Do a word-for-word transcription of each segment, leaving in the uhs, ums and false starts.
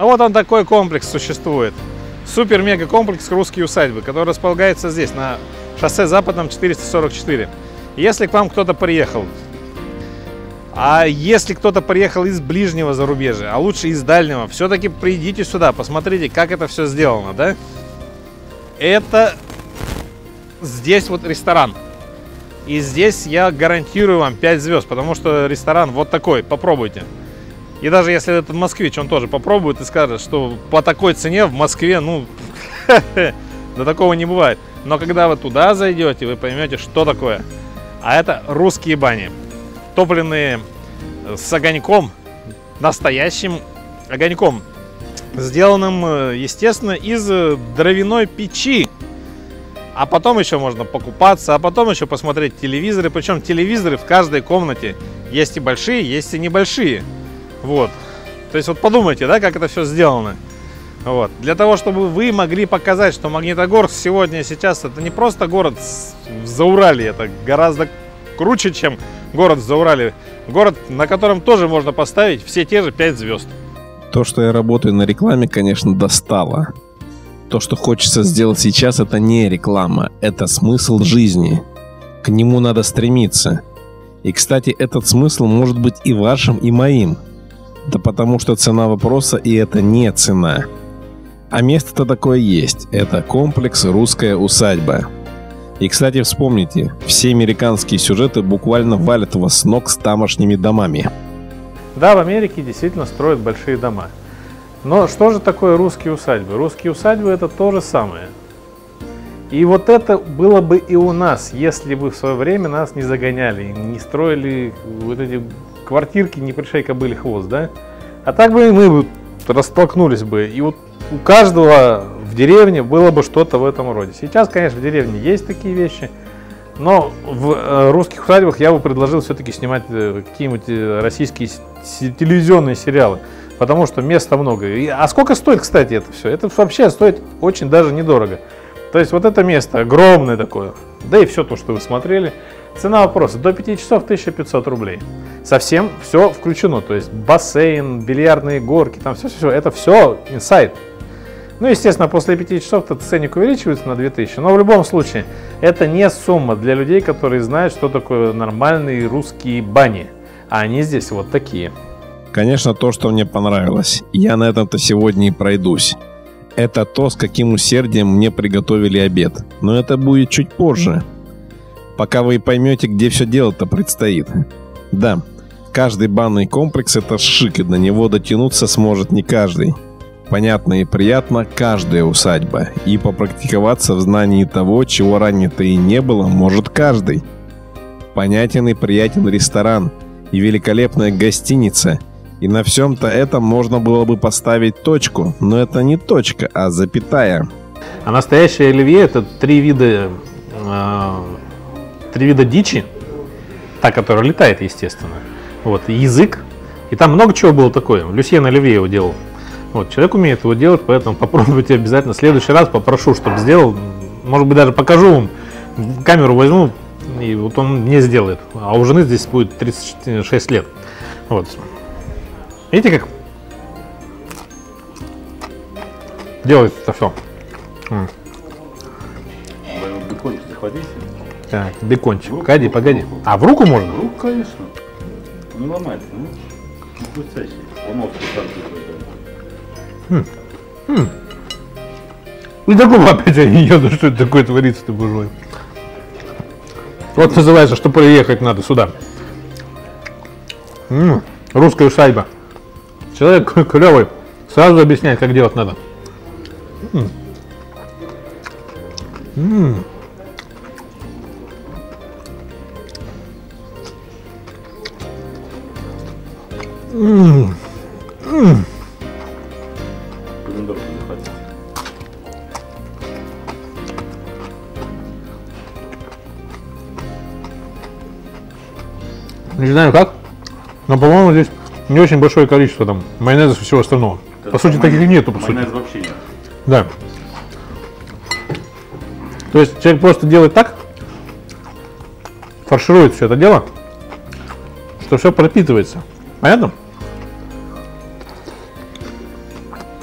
А вот он такой комплекс существует. Супер-мега-комплекс «Русские усадьбы», который располагается здесь, на шоссе Западном четыреста сорок четыре. Если к вам кто-то приехал, а если кто-то приехал из ближнего зарубежья, а лучше из дальнего, все-таки придите сюда, посмотрите, как это все сделано, да? Это здесь вот ресторан. И здесь я гарантирую вам пять звезд, потому что ресторан вот такой, попробуйте. И даже если этот москвич, он тоже попробует и скажет, что по такой цене в Москве, ну, до такого не бывает. Но когда вы туда зайдете, вы поймете, что такое. А это русские бани. Топленные с огоньком, настоящим огоньком. Сделанным, естественно, из дровяной печи. А потом еще можно покупаться, а потом еще посмотреть телевизоры. Причем телевизоры в каждой комнате. Есть и большие, есть и небольшие. Вот. То есть вот подумайте, да, как это все сделано. Вот. Для того, чтобы вы могли показать, что Магнитогорск сегодня, сейчас, это не просто город в Зауралье, это гораздо круче, чем город в Зауралье. Город, на котором тоже можно поставить все те же пять звезд. То, что я работаю на рекламе, конечно, достало. То, что хочется сделать сейчас, это не реклама, это смысл жизни. К нему надо стремиться. И, кстати, этот смысл может быть и вашим, и моим. Да потому что цена вопроса, и это не цена. А место-то такое есть. Это комплекс «Русская усадьба». И, кстати, вспомните, все американские сюжеты буквально валят вас с ног с тамошними домами. Да, в Америке действительно строят большие дома. Но что же такое русские усадьбы? Русские усадьбы — это то же самое. И вот это было бы и у нас, если бы в свое время нас не загоняли, не строили вот эти квартирки, не пришей кобыле хвост, да? А так бы и мы бы растолкнулись бы. И вот у каждого в деревне было бы что-то в этом роде. Сейчас, конечно, в деревне есть такие вещи, но в русских усадьбах я бы предложил все-таки снимать какие-нибудь российские телевизионные сериалы, потому что места много. И, а сколько стоит, кстати, это все? Это вообще стоит очень даже недорого. То есть вот это место огромное такое, да и все то, что вы смотрели. Цена вопроса до пяти часов тысяча пятьсот рублей. Совсем все включено, то есть бассейн, бильярдные горки, там все-все, это все инсайд. Ну, естественно, после пяти часов этот ценник увеличивается на две тысячи, но в любом случае это не сумма для людей, которые знают, что такое нормальные русские бани. А они здесь вот такие. Конечно, то, что мне понравилось. Я на этом-то сегодня и пройдусь. Это то, с каким усердием мне приготовили обед. Но это будет чуть позже. Пока вы поймете, где все дело-то предстоит. Да, каждый банный комплекс — это шик, и до него дотянуться сможет не каждый. Понятно и приятно каждая усадьба. И попрактиковаться в знании того, чего ранее-то и не было, может каждый. Понятен и приятен ресторан. И великолепная гостиница. И на всем-то этом можно было бы поставить точку. Но это не точка, а запятая. А настоящее оливье — это три вида, э, три вида дичи. Та, которая летает, естественно. Вот, язык. И там много чего было такое. Люсьен Оливье его делал. Вот, человек умеет его делать, поэтому попробуйте обязательно. В следующий раз попрошу, чтобы сделал. Может быть, даже покажу вам. Камеру возьму, и вот он мне сделает. А у жены здесь будет тридцать шесть лет. Вот. Видите, как делает это все. Бекончик захватите. Так, бекончик. Погоди, погоди. А в руку можно? В руку, конечно. Не ломается, ну. Не хрустящий. Ломался Хм. Хм. И такого опять я не еду, что это такое творится-то, боже мой. Вот называется, что приехать надо сюда. М-м, русская усадьба. Человек клевый, сразу объясняет, как делать надо. М-м. М-м. М-м. М-м. Не знаю как, но, по-моему, здесь не очень большое количество там майонеза и всего остального. Это по сути, майонез, таких нету, по сути. Майонеза вообще нет. Да. То есть человек просто делает так, фарширует все это дело, что все пропитывается. Понятно?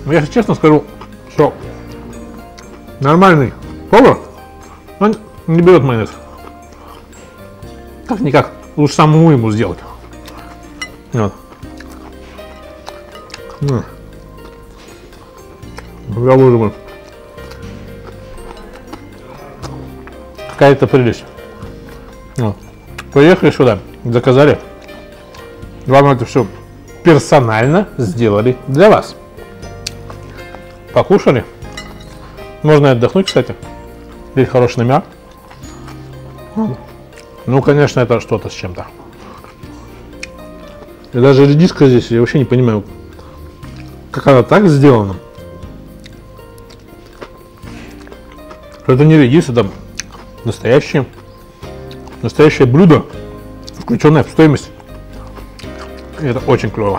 Я честно скажу, что нормальный повар, он не берет майонез. Как-никак, лучше самому ему сделать. Вот. Заложим. Какая-то прелесть. Вот. Приехали сюда, заказали. Вам это все персонально сделали для вас. Покушали. Можно отдохнуть, кстати. Здесь хороший номер. Ну, конечно, это что-то с чем-то. И даже редиска здесь, я вообще не понимаю, как она так сделана. Это не редис, это настоящее, настоящее блюдо, включенное в стоимость. И это очень клево.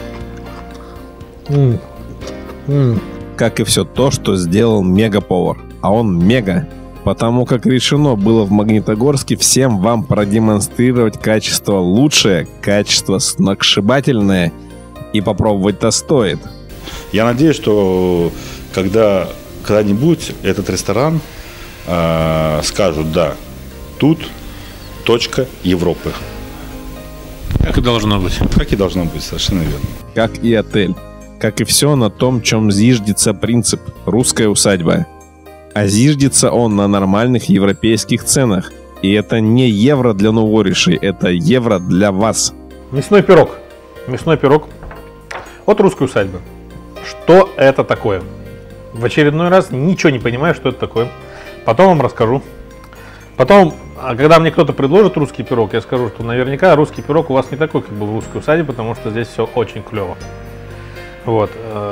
М-м. М-м. Как и все то, что сделал мегаповар. А он мега. Потому как решено было в Магнитогорске всем вам продемонстрировать качество лучшее, качество сногсшибательное. И попробовать-то стоит. Я надеюсь, что когда когда-нибудь этот ресторан э, скажут, да, тут точка Европы. Как и должно быть. Как и должно быть, совершенно верно. Как и отель. Как и все на том, чем зиждется принцип «русская усадьба». А зиждется он на нормальных европейских ценах. И это не евро для новоришей, это евро для вас. Мясной пирог. Мясной пирог от русской усадьбы. Что это такое? В очередной раз ничего не понимаю, что это такое. Потом вам расскажу. Потом, когда мне кто-то предложит русский пирог, я скажу, что наверняка русский пирог у вас не такой, как был в русской усадьбе, потому что здесь все очень клево. Вот.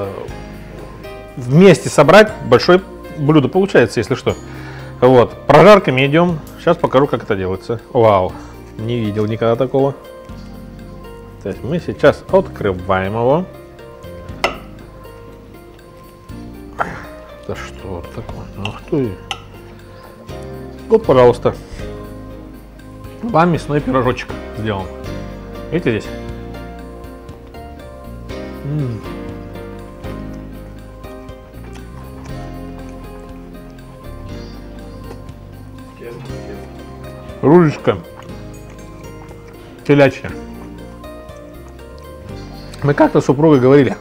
Вместе собрать большое блюдо получается, если что. Вот. Прожарка медиум. Сейчас покажу, как это делается. Вау. Не видел никогда такого. То есть мы сейчас открываем его. Да что такое? Ах ты. Вот, пожалуйста. Вам мясной пирожочек сделан. Видите здесь? М-м. Рулечка телячья. Мы как-то с супругой говорили,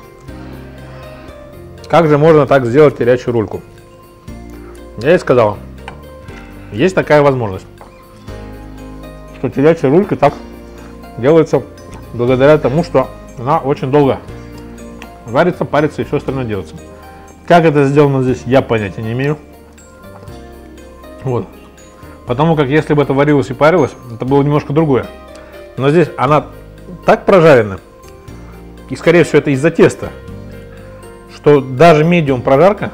как же можно так сделать телячью рульку. Я ей сказал, есть такая возможность, что телячья рулька так делается благодаря тому, что она очень долго варится, парится и все остальное делается. Как это сделано здесь, я понятия не имею. Вот. Потому как если бы это варилось и парилось, это было немножко другое. Но здесь она так прожарена, и скорее всего это из-за теста, что даже медиум прожарка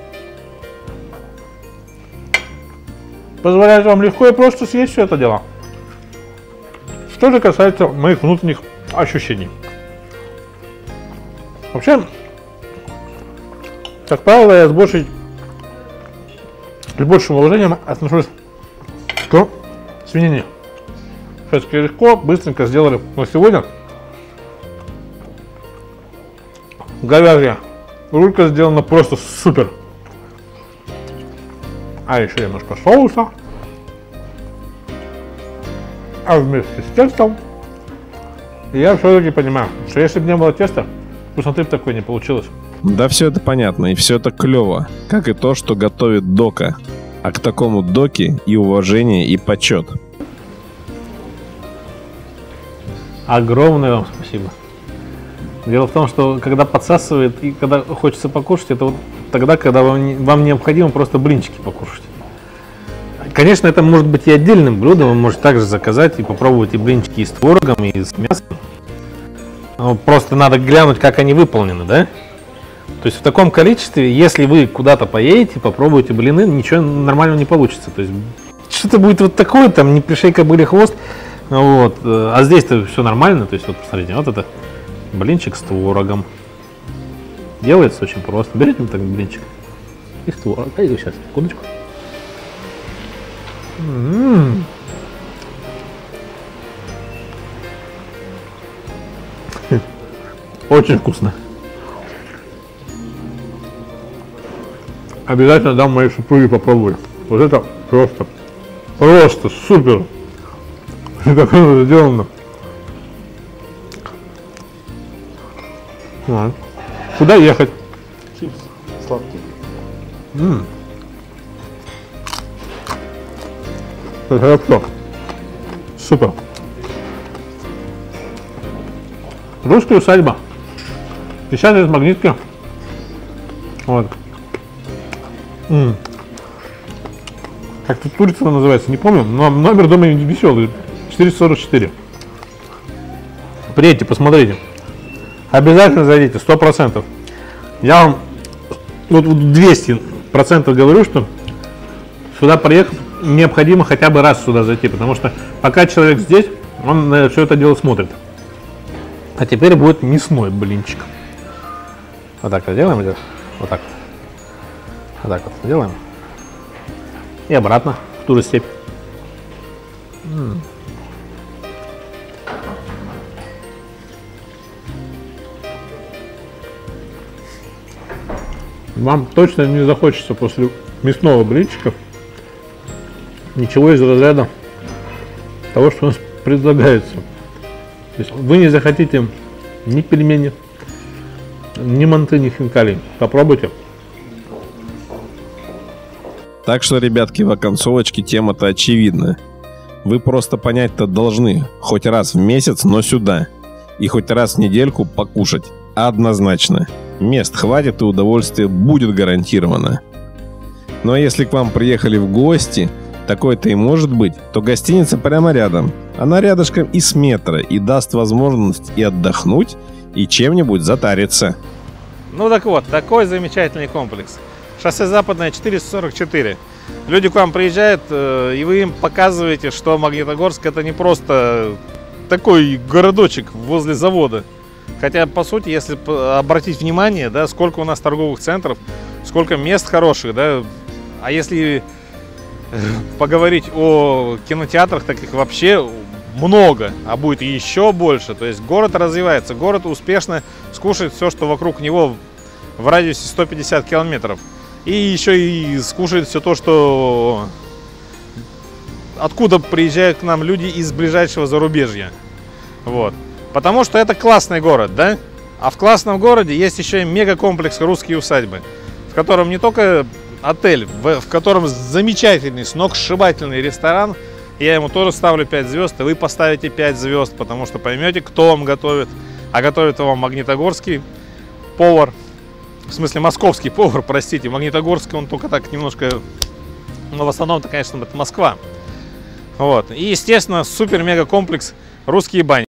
позволяет вам легко и просто съесть все это дело. Что же касается моих внутренних ощущений. Вообще, как правило, я с, большей, с большим уважением отношусь к свинине. Все-таки легко, быстренько сделали. Но сегодня говяжья рулька сделана просто супер. А еще немножко соуса. А вместе с тестом я все-таки понимаю, что если бы не было теста, вкусноты бы такой не получилось. Да все это понятно, и все это клево. Как и то, что готовит Дока. А к такому Доке и уважение, и почет. Огромное вам спасибо. Дело в том, что когда подсасывает и когда хочется покушать, это вот тогда, когда вам, не, вам необходимо просто блинчики покушать. Конечно, это может быть и отдельным блюдом, вы можете также заказать и попробовать и блинчики и с творогом, и с мясом. Но просто надо глянуть, как они выполнены, да? То есть в таком количестве, если вы куда-то поедете, попробуете блины, ничего нормального не получится. То есть что-то будет вот такое, там не пришей кобыле хвост, вот. А здесь-то все нормально, то есть вот посмотрите, вот это блинчик с творогом. Делается очень просто. Берите вот так блинчик и с творогом. А сейчас, секундочку. М-м-м. Очень вкусно. Обязательно дам моей супруге попробовать. Вот это просто, просто супер. Как оно сделано. А. Куда ехать? Чипс сладкий. М-м. Это хорошо. Супер. Русская усадьба. пятьдесят из магнитки. Вот. М-м. Как тут улица называется, не помню, но номер дома веселый. четыреста сорок четыре. Приедьте, посмотрите. Обязательно зайдите, сто процентов. Я вам вот двести процентов говорю, что сюда приехать необходимо хотя бы раз сюда зайти, потому что пока человек здесь, он на все это дело смотрит. А теперь будет мясной блинчик. Вот так вот делаем здесь. Вот так. Вот так вот делаем. И обратно в ту же степь. М-м. Вам точно не захочется после мясного блинчика ничего из разряда того, что у нас предлагается. То есть вы не захотите ни пельмени, ни манты, ни хинкали. Попробуйте. Так что, ребятки, в оконцовочке тема-то очевидна. Вы просто понять-то должны хоть раз в месяц, но сюда. И хоть раз в недельку покушать. Однозначно. Мест хватит и удовольствие будет гарантировано. Ну а если к вам приехали в гости, такое-то и может быть, то гостиница прямо рядом. Она рядышком и с метро, и даст возможность и отдохнуть, и чем-нибудь затариться. Ну так вот, такой замечательный комплекс. Шоссе Западное четыреста сорок четыре. Люди к вам приезжают, и вы им показываете, что Магнитогорск это не просто такой городочек возле завода. Хотя, по сути, если обратить внимание, да, сколько у нас торговых центров, сколько мест хороших, да, а если поговорить о кинотеатрах, так их вообще много, а будет еще больше. То есть город развивается, город успешно скушает все, что вокруг него в радиусе сто пятьдесят километров. И еще и скушает все то, что откуда приезжают к нам люди из ближайшего зарубежья. Вот. Потому что это классный город, да? А в классном городе есть еще и мегакомплекс «Русские усадьбы», в котором не только отель, в, в котором замечательный, сногсшибательный ресторан. Я ему тоже ставлю пять звезд, и вы поставите пять звезд, потому что поймете, кто вам готовит. А готовит вам магнитогорский повар, в смысле московский повар, простите. Магнитогорский он только так немножко, но в основном-то, конечно, это Москва. Вот. И, естественно, супер-мега комплекс «Русские бани».